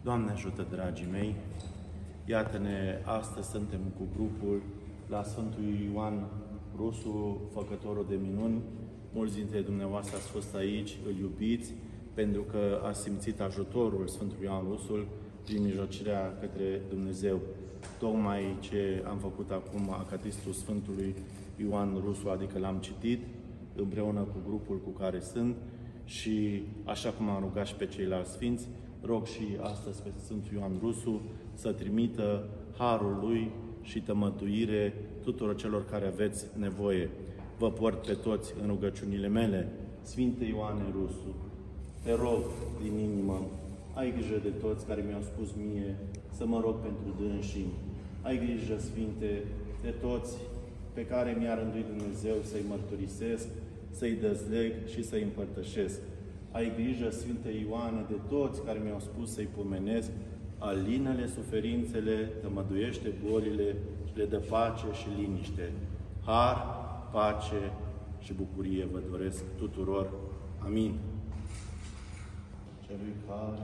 Doamne ajută, dragii mei! Iată-ne, astăzi suntem cu grupul la Sfântul Ioan Rusu, făcătorul de minuni. Mulți dintre dumneavoastră ați fost aici, îl iubiți, pentru că ați simțit ajutorul Sfântului Ioan Rusul prin mijlocirea către Dumnezeu. Tocmai ce am făcut acum, Acatistul Sfântului Ioan Rusu, adică l-am citit împreună cu grupul cu care sunt și așa cum am rugat și pe ceilalți sfinți, rog și astăzi pe Sfântul Ioan Rusu să trimită harul lui și tămăduire tuturor celor care aveți nevoie. Vă port pe toți în rugăciunile mele. Sfinte Ioane Rusu, te rog din inimă, ai grijă de toți care mi-au spus mie să mă rog pentru dânsii. Ai grijă, Sfinte, de toți pe care mi-a rânduit Dumnezeu să-i mărturisesc, să-i dezleg și să-i împărtășesc. Ai grijă, Sfinte Ioane, de toți care mi-au spus să-i pomenesc, alină-le suferințele, tămăduiește bolile și le dă pace și liniște. Har, pace și bucurie vă doresc tuturor. Amin. Celui care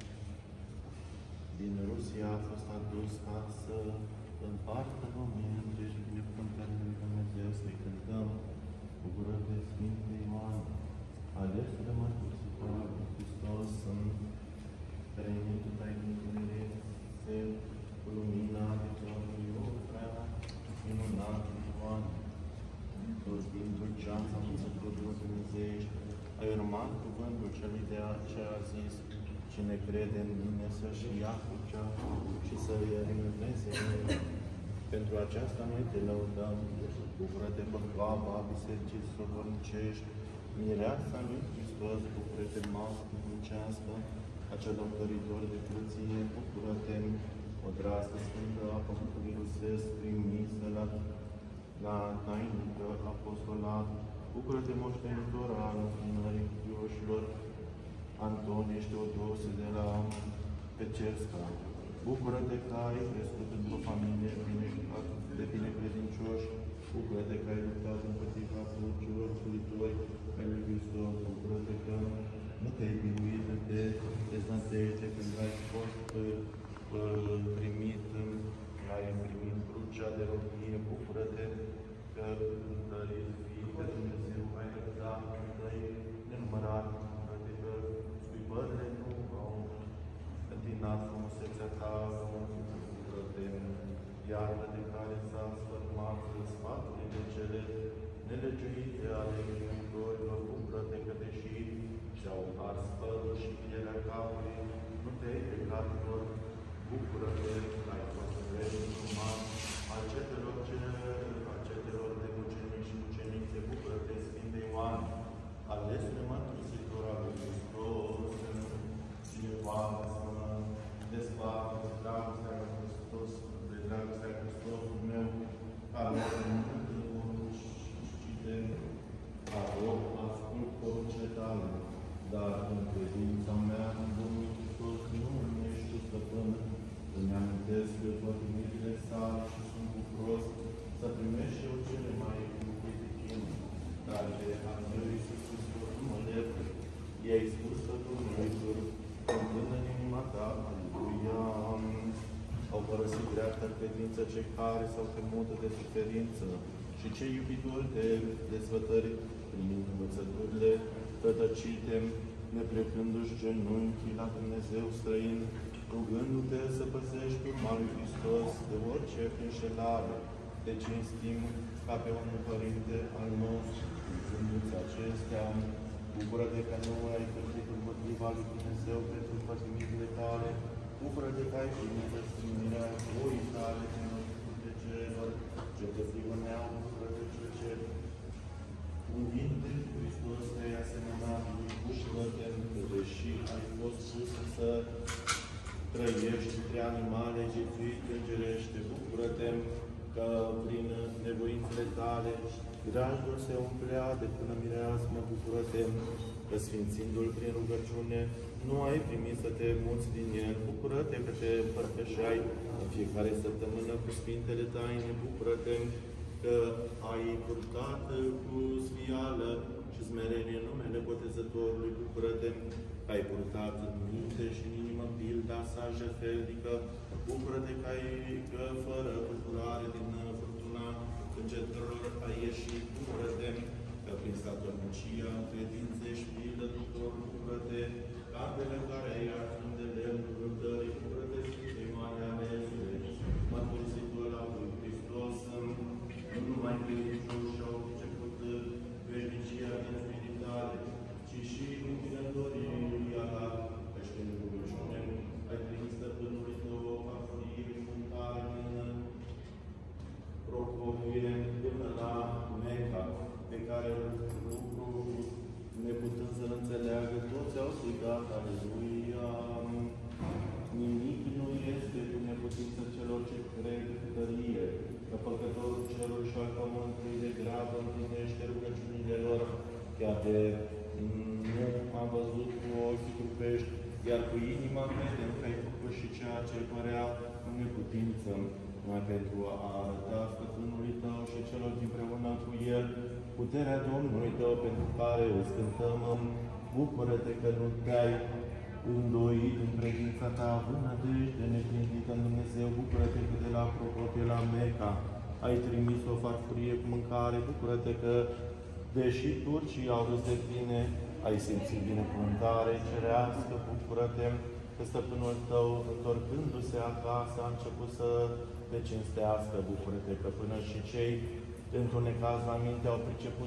din Rusia a fost adus ca să împartă lumea întregi binecuvântările lui Dumnezeu, să-i cântăm, bucură-te, Sfinte Ioan, ales de mărturisitor al lui Hristos, sunt trăinitul tainicurile, se cu lumina de Domnul prea minunat Ioan. Toți din dulceața învățăturilor dumnezeiești, ai urmat cuvântul celui de ce a zis, cine crede în mine să-și ia crucea și să-i renunțe. Pentru aceasta noi te lăudăm, bucură-te, bărbaba bisericii sobornicești, mireasa lui Hristos, bucură-te, masă dumnecească, acea doctoritor de curăție, bucură-te, o dreasă sfântă a Pământului Rusesc, trimisă la tainică apostolat, bucură-te, moștenitor al înfrânării credincioșilor, Antonie și Teodose de la Pecersca. Bucură-te că ai crescut într-o familie de binecredincioși. Bucură-te că ai luptat împotriva celor furitori ai lui Hristos. Bucură-te că nu te-ai biruit de deznădejde când ai fost primit crucea de robie. Bucură-te că întărit fiii de Dumnezeu ai răbdat tăi nenumărat. Bucură-te că scuipările nu au întinat frumusețea ta. Bucură-te, iartă de care s-a sfărmat sfaturile de cele nelegiuite ale inimitorilor. Bucură-te că deși și-au ars părul și pielea capului, nu te-ai plecat lor. Bucură-te că ai fost veșnic uman al cetelor de mucenici și mucenițe. Bucură-te, Sfinte Ioan, ales de mărturisitor al lui Hristos, cine poate să mă desparte de dragostea lui Hristos, de dragostea Hristosului meu, care și rog, ascult poruncile tale, dar în credința mea în Domnul Hristos nu numești stăpân. Îmi amintesc de toate mirile sale și sunt bucuros să primești eu cele mai iubite chin, dar de al meu Iisus Hristos nu mă lepă. I-ai spus că tu meritori, cântând în inima ta, aleluia. Au părăsit dreapta credință cei care s-au temută de suferință și cei iubitori de desfătări, primind învățăturile rătăcite, neplecându-și genunchii la Dumnezeu străin, rugându-te să păzești urma lui Hristos de orice înșelare, te cinstim ca pe un părinte al nostru, zându-ți acestea. Bucură-te că nu ai căzut împotriva lui Dumnezeu pentru pătimitele tale. Bucură-te că ai primit răstignirea voii tale din de celor ce te prigăneau. Bucură-te cel ce unind de Hristos te-ai asemănat lui. Bucură-te că deși ai fost pus să trăiești între animale, viețuit îngerește. Bucură-te că prin nevoințele tale grajul se umplea de până mireasmă. Bucură-te că sfințindu-l prin rugăciune nu ai primit să te muți din el. Bucură-te că te împărtășeai în fiecare săptămână cu Sfintele Taine. Bucură-te că ai purtat cu sfială și smerenie în numele Botezătorului, bucură-te că ai purtat în minte și în inimă pilda sa jefelnică, bucură-te că fără tulburare din furtuna încercărilor ai ieșit, bucură-te că prin statornicia, în credință și pildă tuturor, bucură-te că ambele care ai arțând de lemnul rândării, bucură-te Sfinte Mare Alesule, mărturisitul la lui Hristos, nu numai credincioși și-au început veșnicia din spiritare, ci și închinătorii lui Allah, căci în rugăciune ai trimis stăpânului tău o farfurie mâncare în propovire până la Meca, pe care lucru, neputând să-l înțeleagă, toți au strigat, Aleluia! Nimic nu este cu neputință celor ce cred cu tărie, că Făcătorul cerului și al pământului de grabă împlinește rugăciunile lor, chiar de nu am văzut cu ochii trupești, iar cu inima credem că ai făcut și ceea ce părea cu neputință, numai pentru a arăta stăpânului tău și celor dinpreună cu el puterea Domnului tău, pentru care îți cântăm, bucură-te că nu te-ai îndoit în credința ta, având nădejde neclintită în Dumnezeu, bucură-te că de la Procope la Meca ai trimis o farfurie cu mâncare, bucură-te că, deși turcii au râs de tine, ai simțit binecuvântare cerească, bucură-te că stăpânul tău, întorcându-se acasă, a început să te cinstească, bucură-te că până și cei într-un necaz la minte au priceput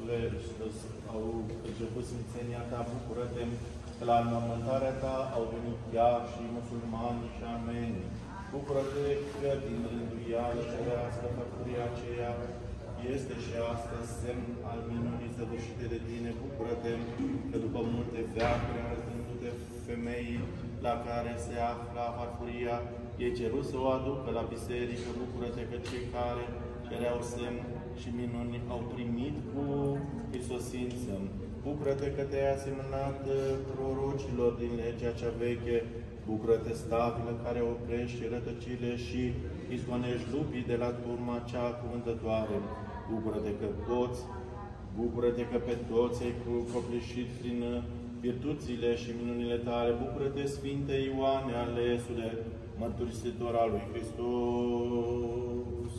au priceput sfințenia ta, bucură-te că la înmormântarea ta au venit chiar și musulmani și armeni. Bucură-te că din rânduială cerească farfuria aceea este și astăzi semn al minunii săvârșite de tine. Bucură-te că după multe veacuri, arătându-te femeii la care se afla farfuria, e cerut să o aducă la biserică. Bucură-te că cei care cereau semn și minuni au primit cu isosință. Bucură-te că te-ai asemănat prorocilor din legea cea veche. Bucură-te, stabilă, care oprești rătăcile și izgonești lupii de la turma cea cuvântătoare. Bucură-te că poți, bucură-te că pe toți ai copleșit prin virtuțile și minunile tale. Bucură-te, Sfinte Ioane, alesule, mărturisitor al lui Hristos.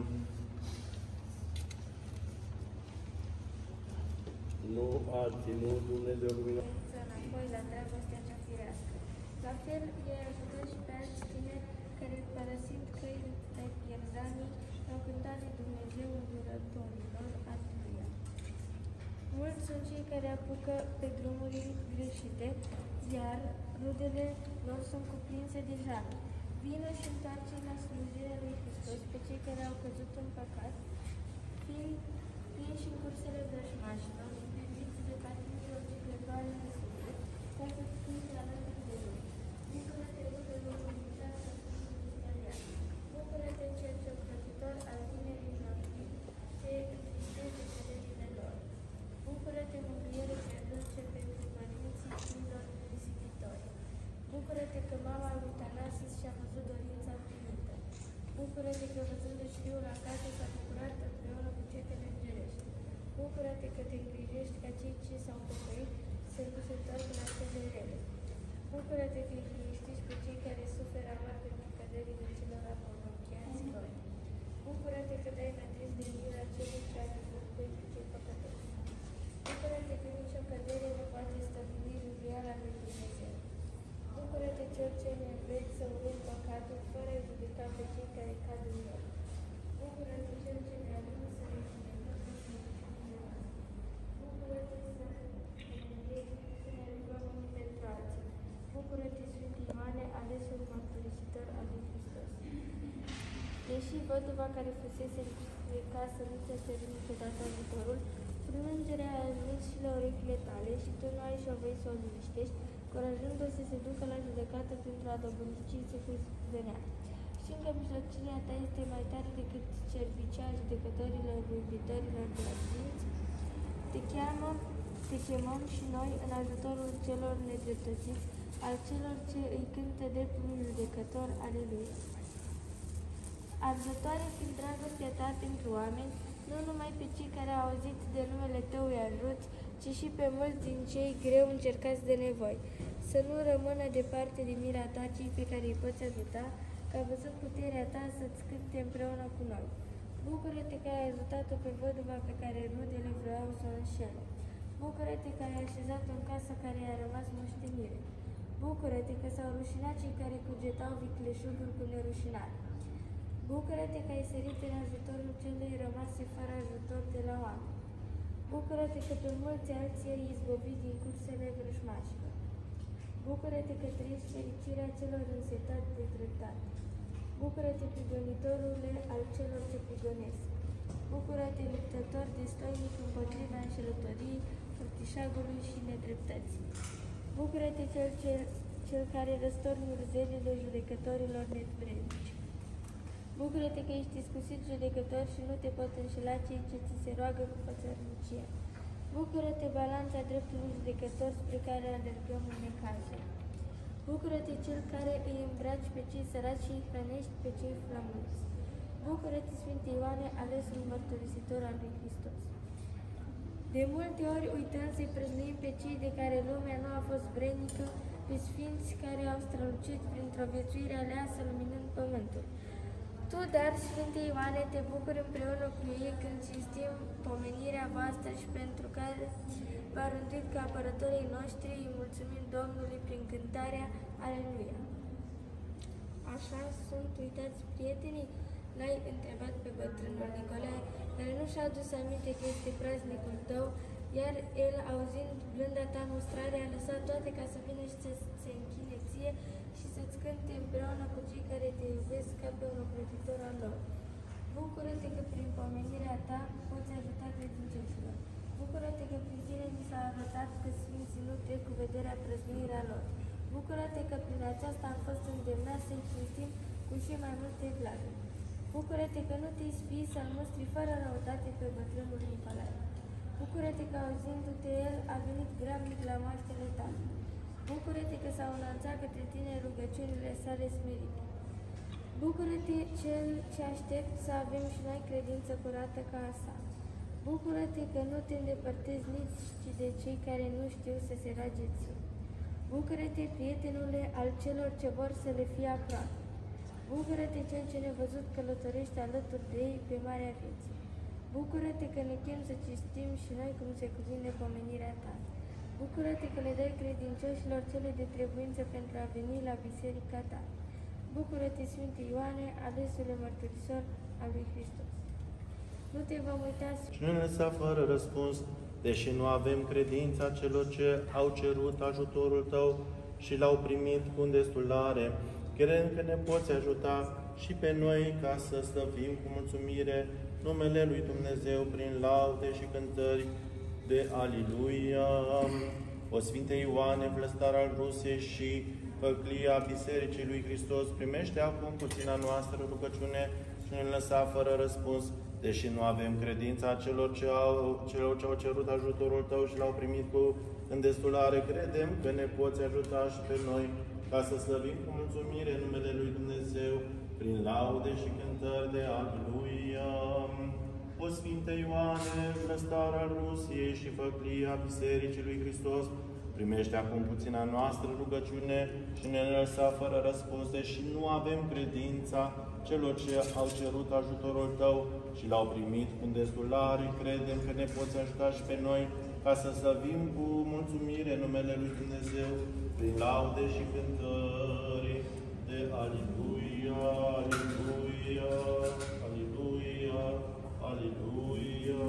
Nu a ținut Dumnezeu lumina. Înapoi la dragostea cea firească. La fel, i-ai ajutat și pe alți tineri care, părăsind căile pierzanii, au cântat lui Dumnezeu îndurătorilor. Aleluia! Mulți sunt cei care apucă pe drumuri greșite, iar rudele lor sunt cuprinse de jale. Vină și întoarce la slujirea lui Hristos pe cei care au căzut în păcat, fiind prinși în cursele vrăjmașilor, iubiți de patimilor ciclătoare de suflet, ca să fie alături de lui. Bucură-te, rudelor unitar să fii bucură-te, cel ce ocrotitor al tinerii noștri, ce întristește căderile lor. Bucură-te, mângâiere prea dulce pentru părinții fiilor risipitori. Bucură-te că mama lui Tanasis și-a văzut dorința împlinită. Bucură-te că văzându-și fiul acasă s-a bucurat împreună cu cetele îngerești. Bucură-te că te îngrijești ca cei ce s-au păcăit să nu se întoarcă la cele rele. Bucură-te că îi liniștești pe cei care suferă amar pentru căderile celor apolochiați lor. Bucură-te că dai nădejde de mila celui ce a văzut pentru cei păcătoși. Bucură-te că nicio cădere nu poate stăpâni rânduiala lui Dumnezeu. Bucură-te, cel ce ne înveți să urâm păcatul fără a judeca pe cei care cad în el. Bucură-te, cel ce ne aduce să ne judecăm pe slăbiciunile noastre. Bucură-te să ne rugăm unii pentru alții. Bucură-te, Sfinte Ioane, alesul mărturisitor al lui Hristos. Deși văduva care fusese de casă nu ți-a cerut niciodată ajutorul, frângerea a ajuns și la urechile tale și tu nu ai șovăit să o liniștești, curajându-o să se ducă la judecată pentru a dobândi cinste cu venea. Știm că mijlocirea ta este mai tare decât cervicea judecătorilor, iubitorilor de la sfinți. Te chemăm și noi în ajutorul celor nedreptățiți, al celor ce îi cântă dreptul judecător. Aleluia! Arzătoare fiind dragostea ta pentru oameni, Nu numai pe cei care au auzit de numele Tău îi ajuți, ci și pe mulți din cei greu încercați de nevoi. Să nu rămână departe de mila Ta cei pe care îi poți ajuta, ca văzând puterea Ta să-ți cânte împreună cu noi. Bucură-te că ai ajutat-o pe văduva pe care rudele vreau să o înșele. Bucură-te că ai așezat-o în casa care i-a rămas moștenire. Bucură-te că s-au rușinat cei care cugetau vicleșuguri cu nerușinare. Bucură-te că ai sărit în ajutorul celui rămase fără ajutor de la oameni. Bucură-te că pe mulți alții ai izbăvit din cursele vrăjmașilor. Bucură-te că trăiești fericirea celor însetați de dreptate. Bucură-te, prigonitorule al celor ce prigonesc. Bucură-te, luptător destoinic împotriva înșelătoriei, furtișagului și nedreptății. Bucură-te, cel care răstorni urzelile judecătorilor nedvrednici. Bucură-te că ești iscusit judecător și nu te pot înșela cei ce ți se roagă cu fățărnicie. Bucură-te, balanța dreptului judecător spre care alergăm în necazuri. Bucură-te, cel care îi îmbraci pe cei săraci și îi hrănești pe cei flămânzi. Bucură-te, Sfinte Ioane, alesul mărturisitor al lui Hristos. De multe ori uităm să-i prăznuim pe cei de care lumea nu a fost vrednică, pe sfinți care au strălucit printr-o viețuire aleasă luminând pământul. Tu, dar, Sfinte Ioane, te bucuri împreună cu ei când cinstim pomenirea voastră și pentru care v-a rânduit ca apărătorii noștri, îi mulțumim Domnului prin cântarea Aleluia. Așa sunt uitați prietenii? L-ai întrebat pe bătrânul Nicolae, care nu și-a adus aminte că este praznicul tău, iar el, auzind blânda ta mustrare, a lăsat toate ca să vină și să se închine ție și să-ți cânte împreună cu cei care te iubesc ca pe un ocrotitor al lor. Bucură-te că prin pomenirea ta poți ajuta credincioșilor. Bucură-te că prin tine mi s-a arătat că sfinții nu trec cu vederea prăznuirea lor. Bucură-te că prin aceasta am fost îndemnat să-i cinstim cu și mai multe lacrimi. Bucură-te că nu te-ai spii să-l mustri fără răutate pe bătrânul Nicolae. Bucură-te că, auzindu-te el, a venit grabnic la moaștele tale. Bucură-te că s-au înălțat către tine rugăciunile sale smerite. Bucură-te, cel ce aștept să avem și noi credință curată ca a sa. Bucură-te că nu te îndepărtezi nici de cei care nu știu să se roage ție. Bucură-te, prietenule al celor ce vor să le fie aproape. Bucură-te, cel ce nevăzut călătorește alături de ei pe marea vieții. Bucură-te că ne chem să cinstim și noi cum se cuvine pomenirea ta. Bucură-te că le dai credincioșilor cele de trebuință pentru a veni la biserica ta. Bucură-te, Sfinte Ioane, alesule mărturisor al lui Hristos. Nu te vom uita, Și nu ne lăsa fără răspuns, deși nu avem credința celor ce au cerut ajutorul Tău și l-au primit cu îndestulare. Credem că ne poți ajuta și pe noi ca să slăvim cu mulțumire numele Lui Dumnezeu prin laude și cântări de Aliluia. O Sfinte Ioane, vlăstar al Rusiei și făclia Bisericii lui Hristos, primește acum puțina noastră rugăciune și nu ne lăsa fără răspuns, deși nu avem credința celor ce au cerut ajutorul Tău și l-au primit cu îndestulare. Credem că ne poți ajuta și pe noi ca să slăvim cu mulțumire numele Lui Dumnezeu prin laude și cântări de Aliluia. O Sfinte Ioane, vlăstar al Rusiei și făclia Bisericii lui Hristos, primește acum puțina noastră rugăciune și ne lăsa fără răspuns, deși nu avem credința celor ce au cerut ajutorul Tău și l-au primit cu îndestulare. Credem că ne poți ajuta și pe noi ca să slăvim cu mulțumire numele Lui Dumnezeu prin laude și cântări de Aliluia, Aliluia, Aliluia, Aliluia.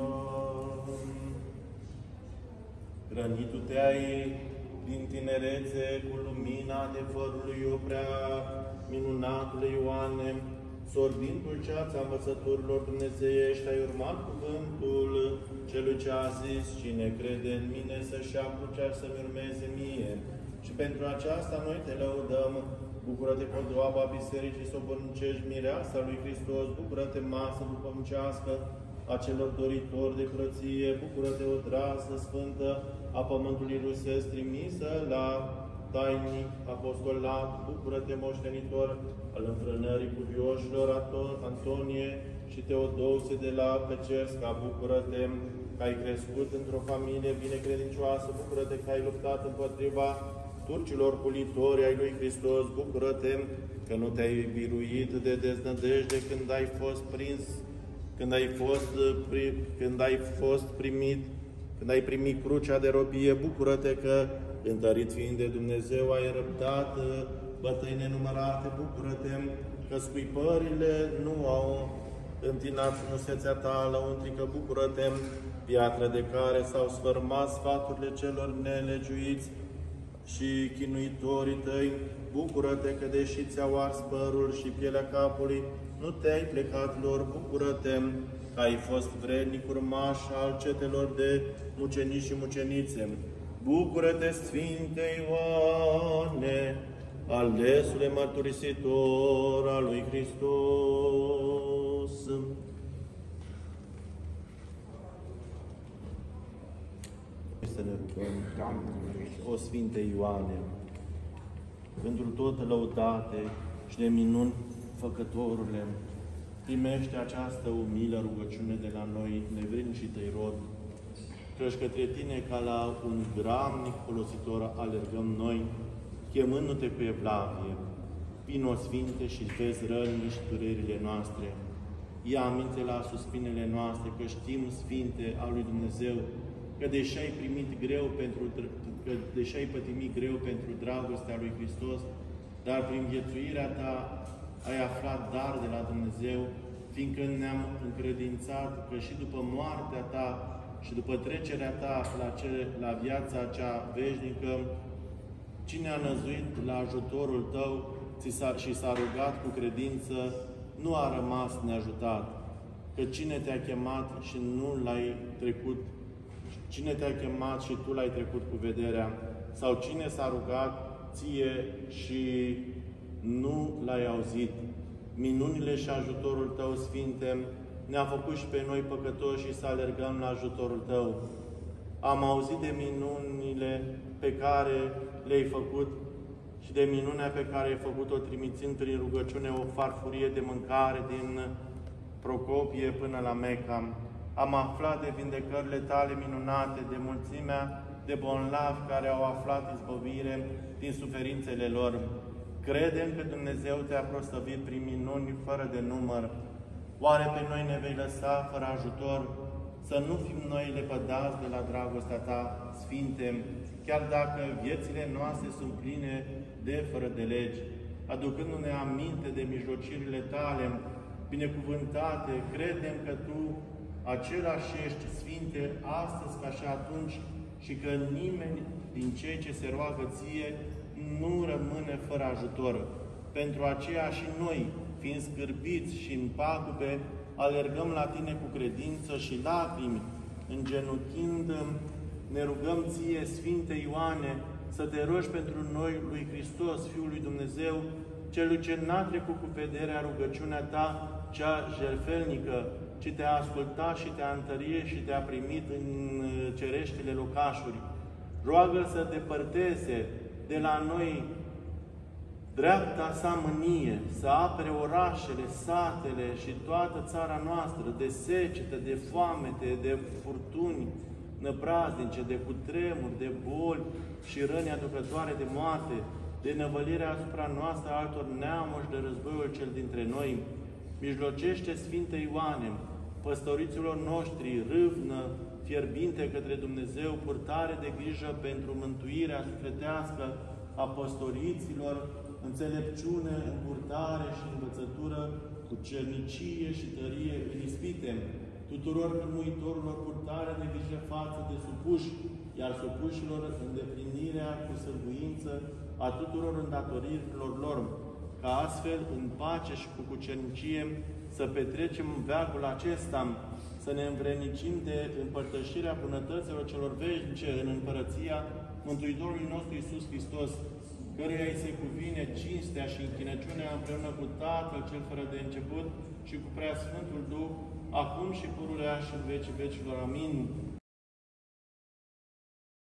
Hrănit Tu te-ai din tinerețe cu lumina adevărului, o prea minunatule Ioane, sorbind dulceața învățăturilor dumnezeiești, ai urmat cuvântul celui ce a zis, cine crede în mine să-și ia crucea și să-mi urmeze mie. Și pentru aceasta noi te lăudăm. Bucură-te, podoaba Bisericii Sobornicești, mireasa lui Hristos, bucură-te, masă duhovnicească a celor doritori de curăție, bucură-te, o drază sfântă a pământului rusesc, trimisă la tainic, apostolat, bucură-te, moștenitor al înfrânării cuvioșilor Antonie și Teodosie de la Pecersca, bucură-te că ai crescut într-o familie binecredincioasă, bucură-te că ai luptat împotriva turcilor pulitori ai lui Hristos, bucură-te că nu te-ai biruit de deznădejde când ai fost prins, când ai primit crucea de robie, bucură-te că, întărit fiind de Dumnezeu, ai răbdat bătăi nenumărate, bucură-te că scuipările nu au întinat frumusețea ta lăuntrică, bucură-te, piatră de care s-au sfărmat sfaturile celor nelegiuiți și chinuitorii tăi, bucură-te că, deși ți-au ars părul și pielea capului, nu te-ai plecat lor, bucură-te că ai fost vrednic urmaș al cetelor de mucenici și mucenițe. Bucură-te, Sfinte Ioane, alesule mărturisitor al lui Hristos. Să ne rugăm, o Sfinte Ioane, pentru tot lăudate și de minuni făcătorule, primește această umilă rugăciune de la noi, nevrednici tăi robi, căci către tine, ca la un gramnic folositor, alergăm noi, chemându-te cu evlavie. Vino, Sfinte, și vezi rănile și durerile noastre. Ia aminte la suspinele noastre, că știm, Sfinte, al lui Dumnezeu, că deși ai pătimit greu pentru dragostea lui Hristos, dar prin viețuirea ta ai aflat dar de la Dumnezeu, fiindcă ne-am încredințat că și după moartea ta și după trecerea ta la viața cea veșnică, cine a năzuit la ajutorul tău și s-a rugat cu credință, nu a rămas neajutat. Că cine te-a chemat și nu l-ai trecut, cine te-a chemat și tu l-ai trecut cu vederea, sau cine s-a rugat ție și nu l-ai auzit. Minunile și ajutorul tău, Sfinte, ne-a făcut și pe noi păcătoși și să alergăm la ajutorul tău. Am auzit de minunile pe care le-ai făcut și de minunea pe care ai făcut-o, trimițând prin rugăciune o farfurie de mâncare din Procopie până la Meca. Am aflat de vindecările tale minunate, de mulțimea de bolnavi care au aflat izbăvire din suferințele lor. Credem că Dumnezeu te-a proslăvit prin minuni fără de număr. Oare pe noi ne vei lăsa fără ajutor? Să nu fim noi lepădați de la dragostea ta, Sfinte, chiar dacă viețile noastre sunt pline de fără de legi, aducându-ne aminte de mijlocirile tale binecuvântate, credem că tu același ești, Sfinte, astăzi ca și atunci, și că nimeni din cei ce se roagă ție nu rămâne fără ajutor. Pentru aceea și noi, fiind scârbiți și în pagube, alergăm la tine cu credință și lacrimi, îngenunchind, ne rugăm ție, Sfinte Ioane, să te rogi pentru noi lui Hristos, Fiul lui Dumnezeu, celui ce n-a trecut cu vederea rugăciunea ta, cea jertfelnică, ci te-a ascultat și te-a întărit și te-a primit în cereștile locașuri. Roagă-L să depărteze de la noi dreapta sa mânie, să apere orașele, satele și toată țara noastră de secetă, de foamete, de furtuni năpraznice, de cutremuri, de boli și răni aducătoare de moarte, de năvălirea asupra noastră altor neamuri și de războiul cel dintre noi. Mijlocește, Sfinte Ioane, păstoriților noștri, râvnă fierbinte către Dumnezeu, purtare de grijă pentru mântuirea sufletească a păstoriților, înțelepciune, încurtare și învățătură, cu cernicie și tărie în ispite, tuturor cârmuitorilor purtare de grijă față de supuși, iar supușilor îndeplinirea cu sârguință a tuturor îndatoririlor lor, ca astfel, în pace și cu cucernicie, să petrecem veacul acesta, să ne învrednicim de împărtășirea bunătăților celor veșnice în împărăția Mântuitorului nostru Iisus Hristos, căruia îi se cuvine cinstea și închinăciunea împreună cu Tatăl cel fără de început și cu Preasfântul Duh, acum și pururea și în vecii vecilor. Amin.